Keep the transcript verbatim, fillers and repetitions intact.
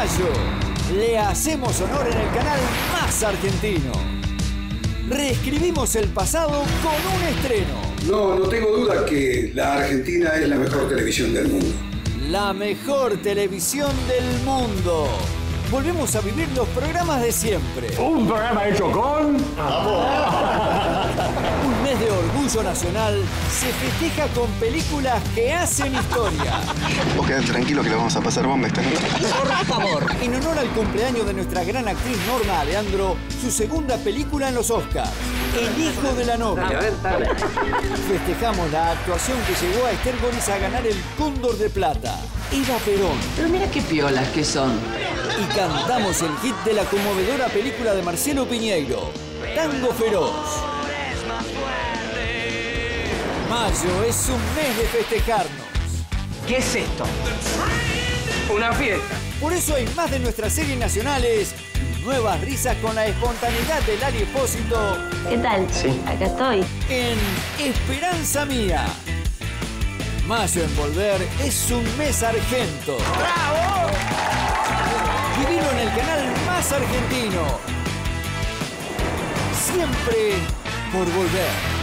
mayo le hacemos honor en el canal más argentino. Reescribimos el pasado con un estreno. No, no tengo duda que la Argentina es la mejor televisión del mundo. La mejor televisión del mundo. Volvemos a vivir los programas de siempre. Un programa hecho con... Un mes de orgullo nacional se festeja con películas que hacen historia. Vos quedate tranquilo que lo vamos a pasar bomba esta noche. Por favor, en honor al cumpleaños de nuestra gran actriz Norma Aleandro, su segunda película en los Oscars, El hijo de la novia. Festejamos la actuación que llevó a Esther Goris a ganar el Cóndor de Plata. Eva Perón. Pero mira qué piolas que son. Y cantamos el hit de la conmovedora película de Marcelo Piñeiro, Tango Feroz. Mayo es un mes de festejarnos. ¿Qué es esto? Una fiesta. Por eso hay más de nuestras series nacionales y nuevas risas con la espontaneidad de Lali Espósito. ¿Qué tal? Sí. Acá estoy. En Esperanza Mía. Mayo en Volver es un mes argento. ¡Bravo! Vivilo en el canal más argentino. Siempre por volver.